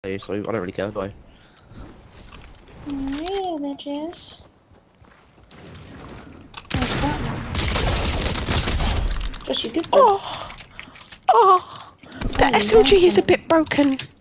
so I don't really care, do I? Yeah, bitches. What's that one? Just you good. Oh, the SMG is a bit broken.